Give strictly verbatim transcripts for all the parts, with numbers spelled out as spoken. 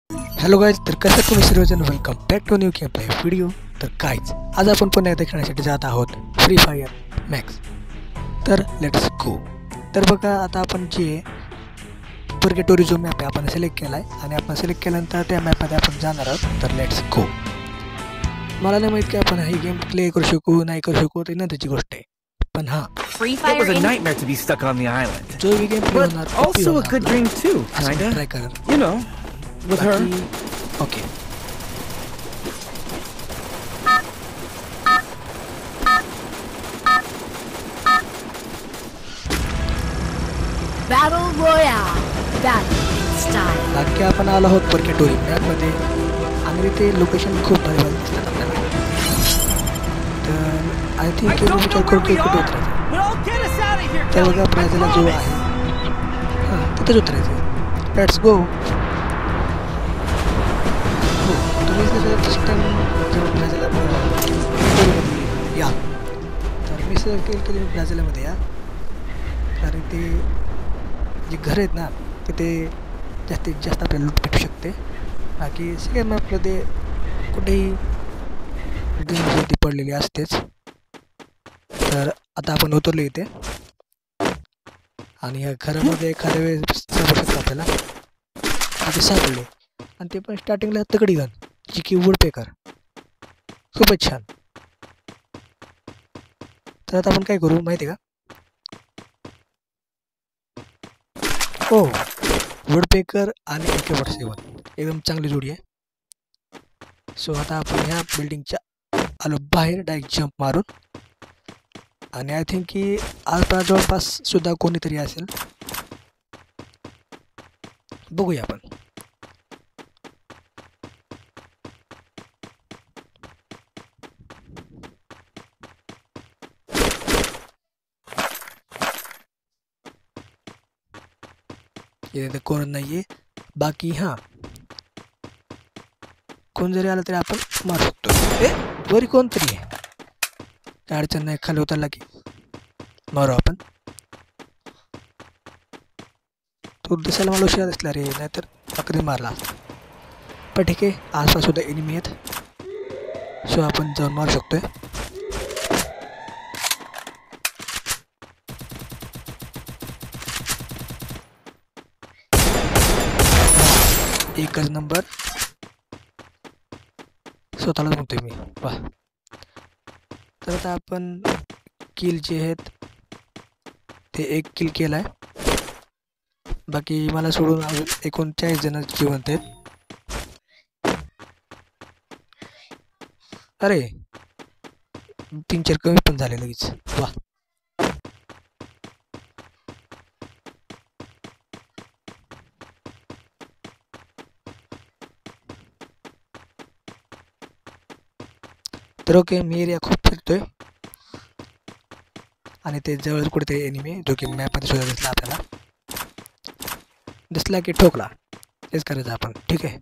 Hello guys, तर कसं तुम्ही सर्वजण welcome back to new game play video. तर काहीच आज आपण पुन्हा एकदा खेळण्यासाठी जात आहोत फ्री फायर मॅक्स. तर लेट्स गो. तर बघा, आता आपण जे पर्गेटोरी जो मॅप आहे आपण सिलेक्ट केला आहे आणि आपण सिलेक्ट केल्यानंतर त्या मॅपमध्ये आपण जाणार आहोत. तर लेट्स गो. मला नाही माहीत की आपण ही गेम प्ले करू शकू नाही करू शकू, ते नंतरची गोष्ट आहे. पण हां, It was a nightmare to be stuck on the island, जो ही गेम प्ले but होणार also a good dream too, kinda. Try करा. You know, with her. Okay, Battle Royale. Battle in style. बाकी आपण आलो आहोत पर्गेटोरी मॅपमध्ये आणि तिथे लोकेशन खूप भारी भारी दिसतात आपल्याला. तर आय थिंक मी विचार करतो कुठे उतरायचं. तर बघा, ब्राझीलला जो आहे हां तिथेच उतरायचं. Let's go. हो, तुम्ही जर सिस्टम जेव्हा ब्राझीलला या, तर मी सर केलं की तुम्ही ब्राझीलमध्ये या, कारण ते जे घर आहेत ना तिथे जास्तीत जास्त आपल्याला लूट भेटू शकते. बाकी सगळ्या मॅपमध्ये कुठेही ती पडलेली असतेच. तर आता आपण उतरलो इथे आणि या घरामध्ये एखाद्या वेळेस सापडू शकतो आपल्याला. तिथे सापडले आणि ते पण स्टार्टिंगला तगडी गन जी की वुडपेकर. खूपच छान. तर आता आपण काय करू माहिती आहे का? हो, वुडपेकर आणि ए के फोर्टी सेवन एकदम चांगली जोडी आहे. सो आता आपण ह्या बिल्डिंगच्या आलो बाहेर डायरेक्ट जंप मारून. आणि आय थिंक की आता जवळपास सुद्धा कोणीतरी असेल. बघूया आपण. इथे कोण नाहीये. बाकी हां, कोण जरी आलं तरी आपण मारू शकतो. ए वरी कोणतरी आहे, काय अडचण नाही. खाली उतरला की मारू आपण. तो दिसायला मला उशिरा दिसला रे, नाहीतर अकरी मारला. पण ठीक आहे, आसपास सुद्धा एनिमी आहेत, सो आपण जाऊन मारू शकतोय. एकच नंबर. स्वतःलाच म्हणतोय मी. वा. तर आता आपण किल जे आहेत ते एक किल केला आहे. बाकी मला सोडून अजून एकोणचाळीस जण जिवंत आहेत. अरे तीन चार कमी पण झाले लगेच. वा. तर ओके, मी एरिया खूप फिरतोय आणि ते जवळ कुठेतरी एनिमी जो की मॅपमध्ये सुद्धा दिसला आपल्याला. दिसला की ठोकला, तेच करायचं आपण. ठीक आहे.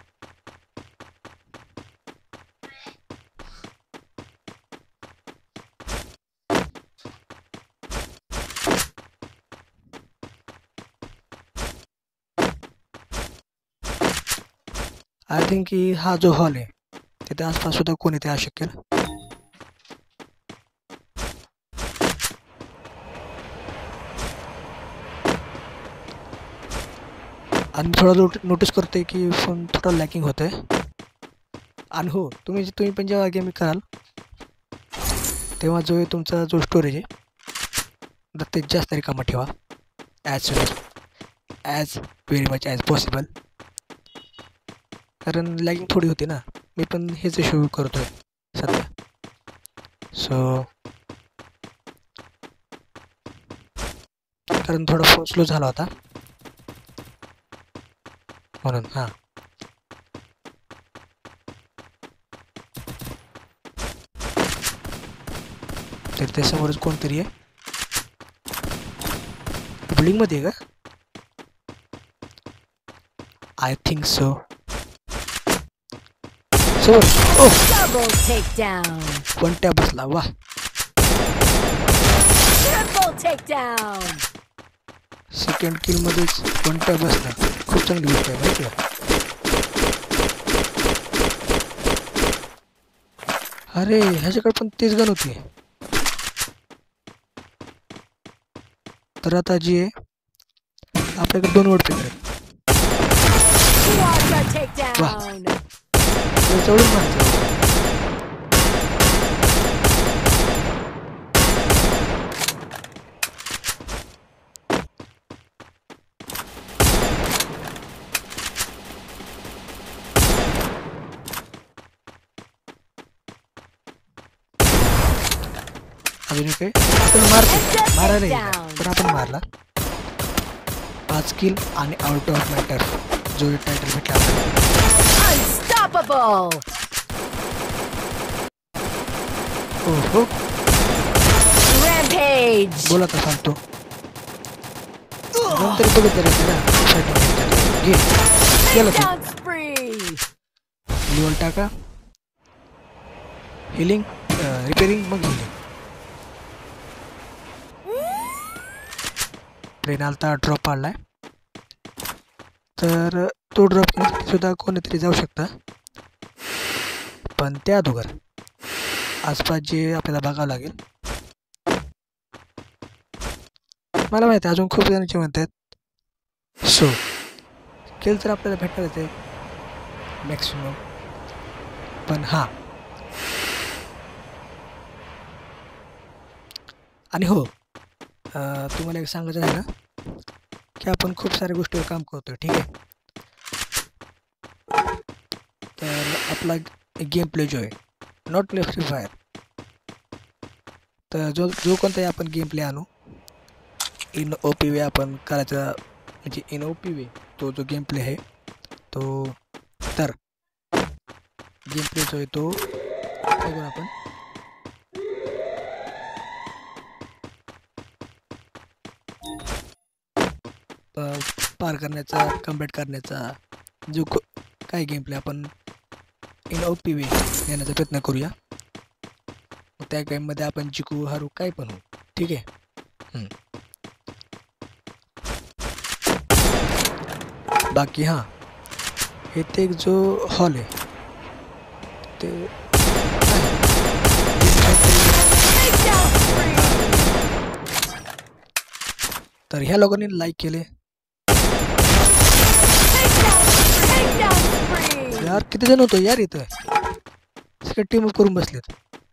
आय थिंक की हा जो हॉल आहे तिथे आसपास सुद्धा कोणी ते असू शकेल. आणि थोडं नोटीस करतोय की फोन थोडा लॅकिंग होत आहे. आणि हो, तुम्ही तुम्ही पण जेव्हा गेम कराल तेव्हा जो तुमचा जो स्टोरेज आहे ते जास्त रिकामा ठेवा. As soon as very much as possible, कारण लॅगिंग थोडी होती ना. मी पण हेच इश्यू करतोय सध्या. सो कारण थोडा फोन स्लो झाला होता म्हणून. हां, तर त्या समोरच कोणतरी आहे. बिल्डिंगमध्ये आहे का? I think so. समोर. ओ, Double takedown. कोणत्या बसला. वा. Triple takedown. सेकंड किल मध्येच कोणत्या बसला. खूप चांगली गोष्ट आहे माहिती आहे. अरे ह्याच्याकडे पण तीच गण होती. तर आता जी आहे आपल्याकडे दोन वोट पेपर आहेत. Quadra takedown. चढून मारायचं. अजून एक आहे. आपण मारतो मारायला गेला, पण आपण मारला. पाच किल आणि आउट ऑफ मॅटर जो टायटल भेटला आपल्याला. Unstoppable. हो हो Rampage. बोला तर सांगतो. दोन तरी बघत राहायचं ना. घे केलं तू. Takedown spree. लिवल टाका. हिलिंग रिपेरिंग मग हिलिंग. ट्रेन आलता ड्रॉप पाडलाय. तर तो ड्रॉप घेण्यासाठी सुद्धा कोणीतरी जाऊ शकता. पण त्या अगोदर आसपास जे आपल्याला बघावं लागेल. मला माहिती आहे अजून खूप जणांचे म्हणतात सो केल तर आपल्याला भेटणार आहे मॅक्सिमम. पण हां आणि हो तुम्हाला एक सांगायचं आहे ना की आपण खूप साऱ्या गोष्टीवर काम करतोय. ठीक आहे. तर आपला गेम प्ले जो आहे नॉट प्ले फ्री फायर. तर जो जो कोणताही आपण गेम प्ले आणू इन ओ पी वे आपण करायचा म्हणजे इन ओ पी वे तो जो गेम प्ले आहे तो तर गेम प्ले जो आहे तो काय करू आपण पार करण्याचा कम्प्लीट करण्याचा जो काय गेम प्ले आपण इन ओ पी वे येण्याचा प्रयत्न करूया. त्या गेममध्ये आपण जिंकू हारू काय पण हो. ठीक आहे. बाकी हां हे ते एक जो हॉल आहे ते तर ह्या लोकांनी लाईक केले. यार किती जण होतो यार इथं सगळे टीम करून बसलेत.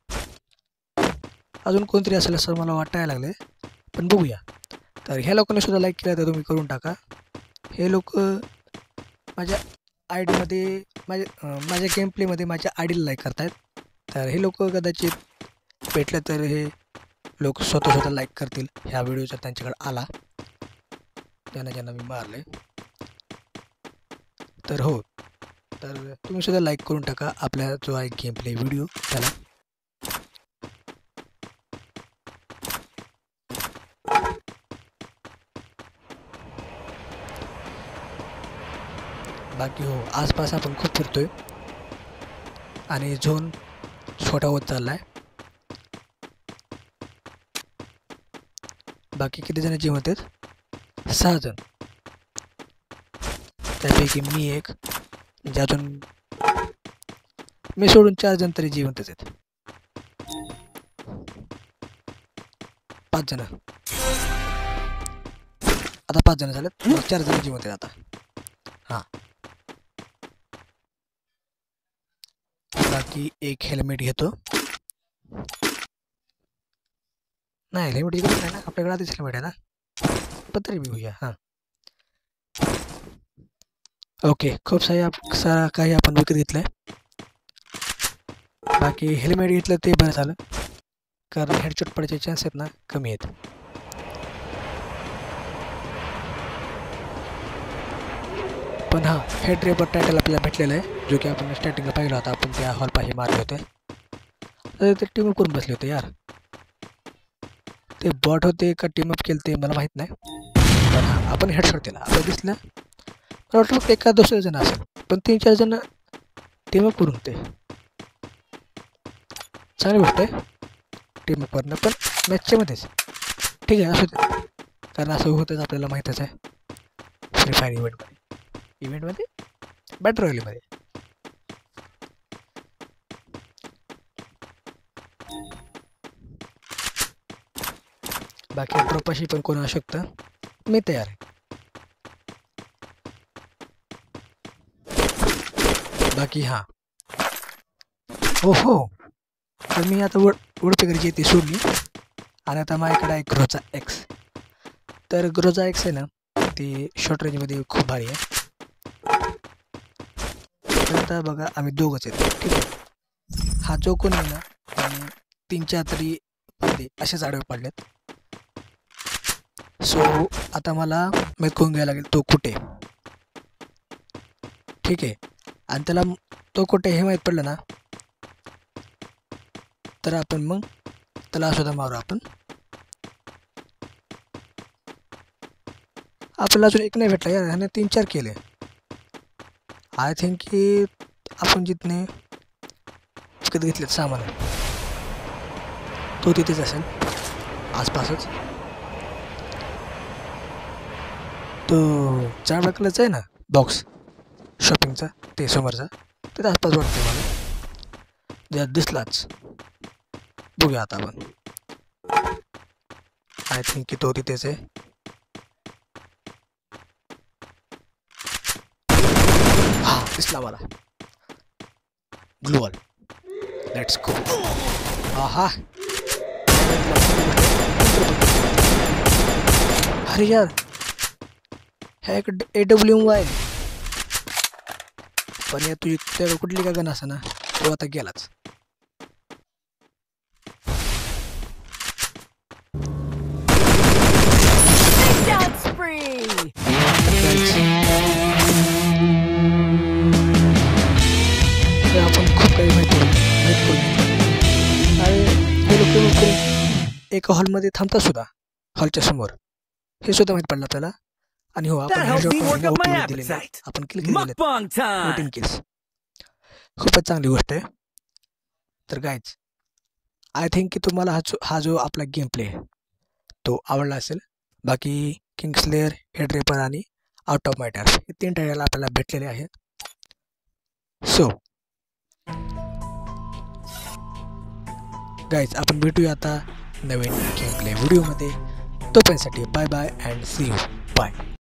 अजून कोणतरी असेल असं मला वाटायला लागले पण बघूया. तर ह्या लोकांनी सुद्धा लाईक केला तर तुम्ही करून टाका. हे लोक माझ्या आय डीमध्ये माझ्या माझ्या गेम प्लेमध्ये माझ्या आय डीला लाईक करत आहेत. तर हे लोक कदाचित भेटलं तर हे लोक स्वतः स्वतः लाईक करतील ह्या व्हिडिओचा त्यांच्याकडे आला ज्यांना ज्यांना मी मारले. तर हो तर तुम्ही सुद्धा लाईक करून टाका आपला जो आहे गेम प्ले व्हिडिओ त्याला. बाकी हो आसपास आपण खूप फिरतोय आणि झोन छोटा होत चाललाय. बाकी किती जण जिवंत आहेत सहा जण. त्यापैकी मी एक म्हणजे अजून मी सोडून चार जण तरी जिवंतच आहेत. पाच जण आता पाच जण झालेत. चार जण जिवंत आहेत आता. हां बाकी एक हेल्मेट घेतो. नाही हेल्मेट घेतो नाही ना आपल्याकडे आधीच हेल्मेट आहे ना. पण तरी मी घेऊया. हां ओके खूप सारे सारा काही आपण विकत घेतलं आहे. बाकी हेल्मेट घेतलं ते बरं झालं कारण हेडशॉट पडायचे चान्स आहेत ना कमी आहेत. पण हां हेड रेपर टायटल आपल्याला भेटलेलं आहे जो की आपण स्टार्टिंगला पाहिला होता. आपण त्या हॉलपाशी मारले होते तर ते टीमअप करून बसले होते यार. ते बॉट होते का टीमअप केलं ते मला माहीत नाही. पण हां आपण हेडशॉट दिला आपलं दिसलं. मला वाटलं फक्त एका दुसरं जण असेल पण तीन चार जण टीमअप करून होते. चांगली गोष्ट आहे टीमअप करणं पण मॅचच्या मध्येच. ठीक आहे असं दे कारण असं होतंच आपल्याला माहीतच आहे फ्री फायर इव्हेंटमध्ये इव्हेंटमध्ये बॅटर रॉयलमध्ये. बाकी ड्रॉपाशी पण कोण असू शकतं. मी तयार आहे. बाकी हां हो हो तर मी आता वड वडपेकरची ती सोडली आणि आता माझ्याकडे आहे ग्रोजा एक्स. तर ग्रोजा एक्स आहे ना ती शॉर्ट रेंजमध्ये खूप भारी आहे. तर आता बघा आम्ही दोघंच आहेत ठीक आहे. हा जो कोण आहे ना त्याने तीन चार तरी पडले असेच आडवे पडलेत. सो आता मला माहीत करून घ्यायला लागेल तो कुठे ठीक आहे. आणि त्याला तो कुठे हे माहीत पडलं ना तर आपण मग त्याला सुद्धा मारू. आपण आपल्याला अजून एक नाही भेटला यार. ह्याने तीन चार केले. आय थिंक की आपण जितने विकत घेतलेत सामान तो तिथेच असेल आसपासच. तो चार बाकलाच आहे ना बॉक्स शॉपिंगचा ते समोरचा तिथे आसपास वाटते मला. ज्या दिसलाच बघूया आता आपण. आय थिंक की तो तिथेच आहे. हा दिसला मला ग्लू वॉल. Let's go. आहा अरे यार ह्या एक ए डब्ल्यू एम वाय पण या तुझी त्या कुठली का गण असा ना तो आता गेलाच. Down spree. आपण खूप काही माहिती माहीत करून आणि हे लोक एका हॉलमध्ये थांबतात सुद्धा हॉलच्या समोर हे सुद्धा माहीत पडलं आपल्याला. आणि हो आपण That helped me work up my दिलेले appetite. आपण किल केलेले Mukbang time. Fourteen kills. खूपच चांगली गोष्ट आहे. तर गाईज आय थिंक की तुम्हाला हा जो हा जो आपला गेम प्ले आहे तो आवडला असेल. बाकी किंग्सलेअर हेडरेपर आणि आउट ऑफ माय टर्फ हे तीन टायरल आपल्याला भेटलेले आहेत. सो गाईज आपण भेटूया आता नवीन गेम प्ले व्हिडिओमध्ये. तोपर्यंतसाठी bye bye and see you bye.